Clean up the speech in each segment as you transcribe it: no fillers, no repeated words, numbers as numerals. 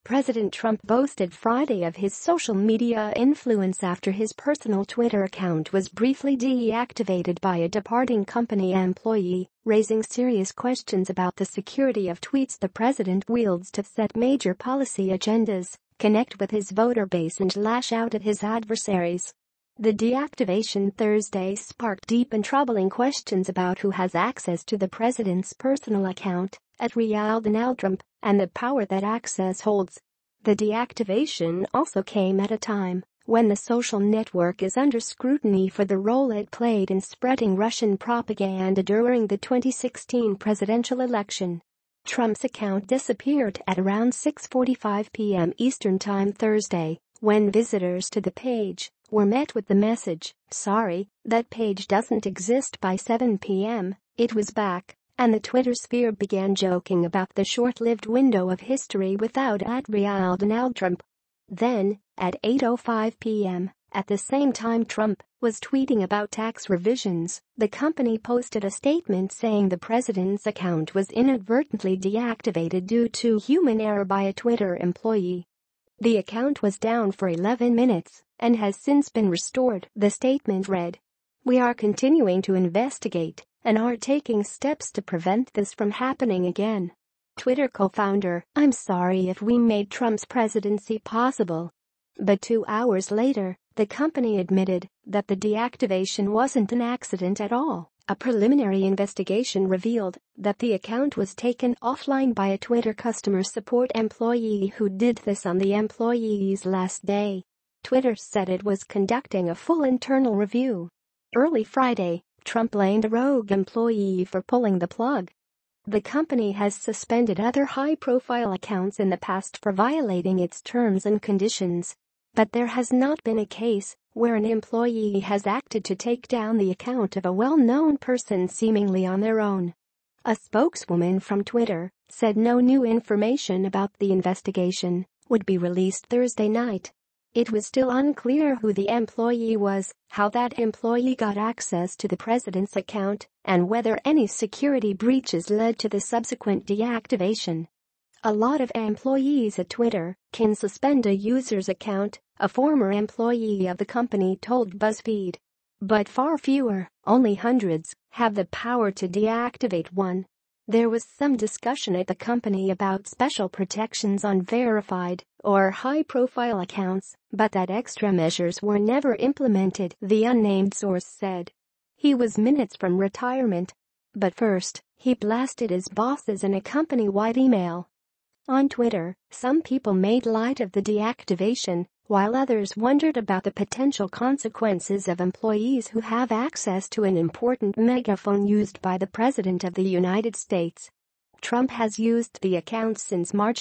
President Trump boasted Friday of his social media influence after his personal Twitter account was briefly deactivated by a departing company employee, raising serious questions about the security of tweets the president wields to set major policy agendas, connect with his voter base and lash out at his adversaries. The deactivation Thursday sparked deep and troubling questions about who has access to the president's personal account, @RealDonaldTrump, and the power that access holds. The deactivation also came at a time when the social network is under scrutiny for the role it played in spreading Russian propaganda during the 2016 presidential election. Trump's account disappeared at around 6:45 p.m. Eastern Time Thursday, when visitors to the page were met with the message, "Sorry, that page doesn't exist." By 7 p.m., it was back, and the Twitter sphere began joking about the short-lived window of history without @RealDonaldTrump. Then, at 8:05 p.m., at the same time Trump was tweeting about tax revisions, the company posted a statement saying the president's account was inadvertently deactivated due to human error by a Twitter employee. The account was down for 11 minutes and has since been restored, the statement read. "We are continuing to investigate and are taking steps to prevent this from happening again." Twitter co-founder, "I'm sorry if we made Trump's presidency possible." But 2 hours later, the company admitted that the deactivation wasn't an accident at all. A preliminary investigation revealed that the account was taken offline by a Twitter customer support employee who did this on the employee's last day. Twitter said it was conducting a full internal review. Early Friday, Trump blamed a rogue employee for pulling the plug. The company has suspended other high-profile accounts in the past for violating its terms and conditions. But there has not been a case where an employee has acted to take down the account of a well-known person seemingly on their own. A spokeswoman from Twitter said no new information about the investigation would be released Thursday night. It was still unclear who the employee was, how that employee got access to the president's account, and whether any security breaches led to the subsequent deactivation. "A lot of employees at Twitter can suspend a user's account," a former employee of the company told BuzzFeed. "But far fewer, only hundreds, have the power to deactivate one." There was some discussion at the company about special protections on verified or high-profile accounts, but that extra measures were never implemented, the unnamed source said. He was minutes from retirement. But first, he blasted his bosses in a company-wide email. On Twitter, some people made light of the deactivation, while others wondered about the potential consequences of employees who have access to an important megaphone used by the President of the United States. Trump has used the account since March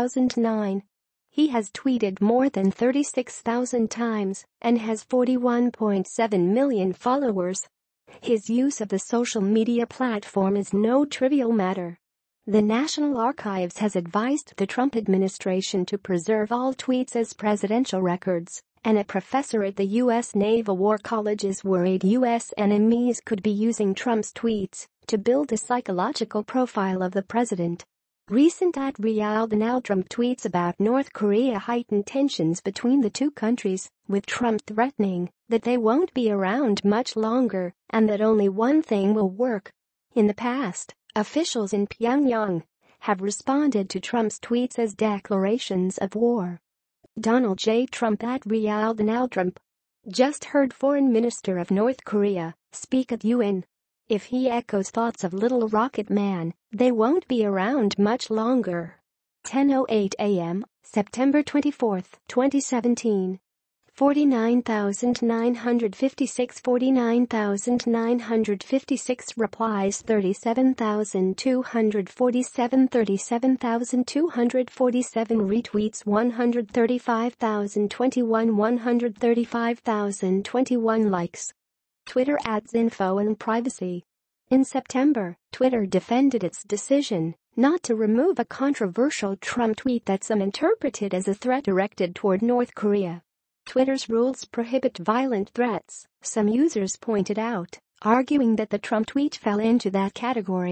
2009. He has tweeted more than 36,000 times and has 41.7 million followers. His use of the social media platform is no trivial matter. The National Archives has advised the Trump administration to preserve all tweets as presidential records, and a professor at the U.S. Naval War College is worried U.S. enemies could be using Trump's tweets to build a psychological profile of the president. Recent @RealDonaldTrump tweets about North Korea heightened tensions between the two countries, with Trump threatening that they won't be around much longer and that only one thing will work. In the past, officials in Pyongyang have responded to Trump's tweets as declarations of war. Donald J. Trump @RealDonaldTrump. Just heard Foreign Minister of North Korea speak at UN. If he echoes thoughts of Little Rocket Man, they won't be around much longer. 10:08 a.m., September 24, 2017. 49,956 49,956 replies 37,247 37,247 retweets 135,021 135,021 likes. Twitter adds info and privacy. In September, Twitter defended its decision not to remove a controversial Trump tweet that some interpreted as a threat directed toward North Korea. Twitter's rules prohibit violent threats, some users pointed out, arguing that the Trump tweet fell into that category.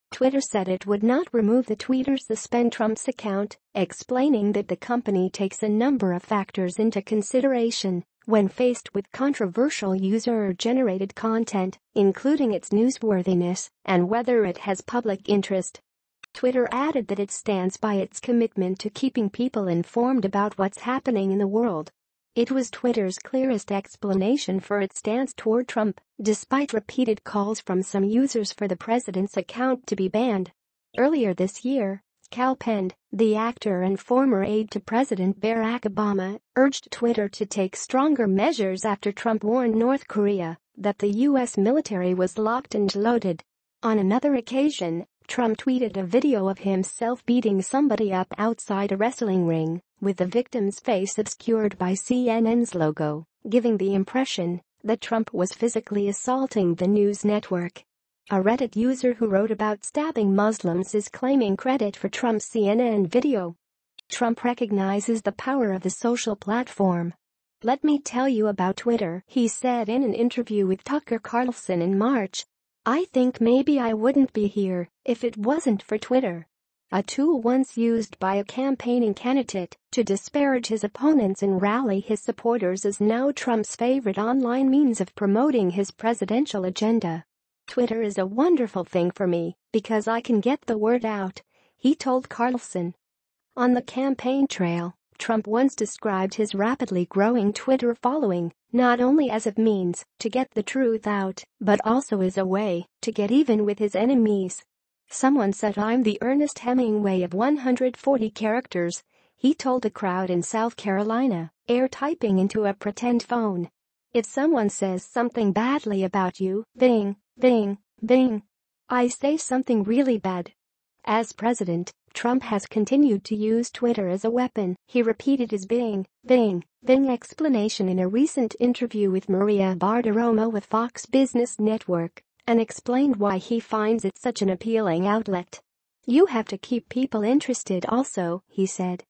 Twitter said it would not remove the tweet or suspend Trump's account, explaining that the company takes a number of factors into consideration when faced with controversial user-generated content, including its newsworthiness and whether it has public interest. Twitter added that it stands by its commitment to keeping people informed about what's happening in the world. It was Twitter's clearest explanation for its stance toward Trump, despite repeated calls from some users for the president's account to be banned. Earlier this year, Kal Penn, the actor and former aide to President Barack Obama, urged Twitter to take stronger measures after Trump warned North Korea that the U.S. military was locked and loaded. On another occasion, Trump tweeted a video of himself beating somebody up outside a wrestling ring, with the victim's face obscured by CNN's logo, giving the impression that Trump was physically assaulting the news network. A Reddit user who wrote about stabbing Muslims is claiming credit for Trump's CNN video. Trump recognizes the power of the social platform. "Let me tell you about Twitter," he said in an interview with Tucker Carlson in March. "I think maybe I wouldn't be here if it wasn't for Twitter." A tool once used by a campaigning candidate to disparage his opponents and rally his supporters is now Trump's favorite online means of promoting his presidential agenda. "Twitter is a wonderful thing for me because I can get the word out," he told Carlson. On the campaign trail, Trump once described his rapidly growing Twitter following not only as a means to get the truth out, but also as a way to get even with his enemies. "Someone said I'm the Ernest Hemingway of 140 characters," he told a crowd in South Carolina, air typing into a pretend phone. "If someone says something badly about you, bing, bing, bing. I say something really bad." As president, Trump has continued to use Twitter as a weapon. He repeated his bing, bing, bing explanation in a recent interview with Maria Bartiromo with Fox Business Network, and explained why he finds it such an appealing outlet. "You have to keep people interested also," he said.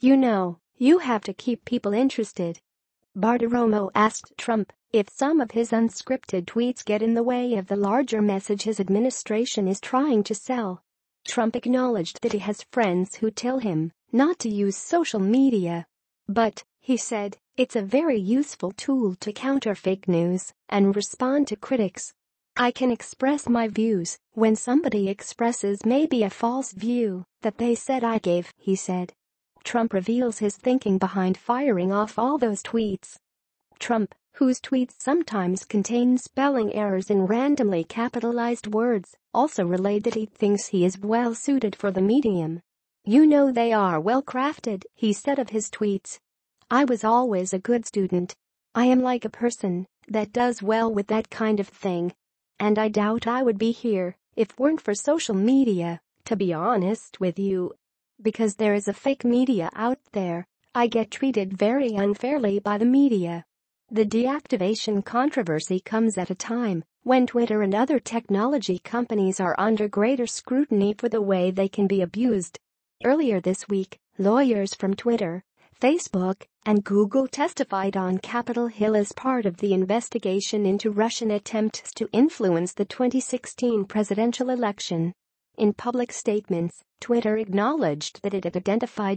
You have to keep people interested." Bartiromo asked Trump if some of his unscripted tweets get in the way of the larger message his administration is trying to sell. Trump acknowledged that he has friends who tell him not to use social media. But, he said, it's a very useful tool to counter fake news and respond to critics. "I can express my views when somebody expresses maybe a false view that they said I gave," he said. Trump reveals his thinking behind firing off all those tweets. Trump, whose tweets sometimes contain spelling errors in randomly capitalized words, also relayed that he thinks he is well suited for the medium. They are well crafted," he said of his tweets. "I was always a good student. I am like a person that does well with that kind of thing. And I doubt I would be here if weren't for social media, to be honest with you. Because there is a fake media out there, I get treated very unfairly by the media." The deactivation controversy comes at a time when Twitter and other technology companies are under greater scrutiny for the way they can be abused. Earlier this week, lawyers from Twitter, Facebook, and Google testified on Capitol Hill as part of the investigation into Russian attempts to influence the 2016 presidential election. In public statements, Twitter acknowledged that it had identified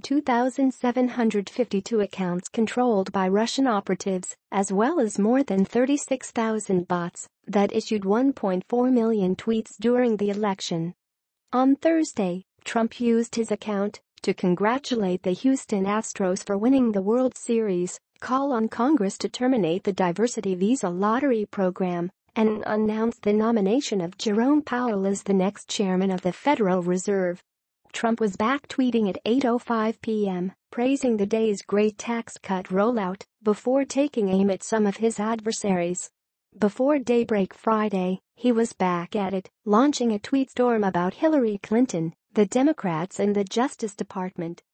2,752 accounts controlled by Russian operatives, as well as more than 36,000 bots that issued 1.4 million tweets during the election. On Thursday, Trump used his account to congratulate the Houston Astros for winning the World Series, call on Congress to terminate the diversity visa lottery program, and announced the nomination of Jerome Powell as the next chairman of the Federal Reserve. Trump was back tweeting at 8:05 p.m., praising the day's great tax cut rollout before taking aim at some of his adversaries. Before daybreak Friday, he was back at it, launching a tweet storm about Hillary Clinton, the Democrats and the Justice Department.